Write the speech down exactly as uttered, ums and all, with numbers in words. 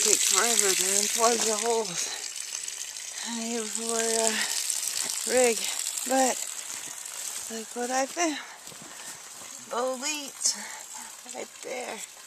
takes forever to unplug the holes for a rig, but look what I found. Boletes right there.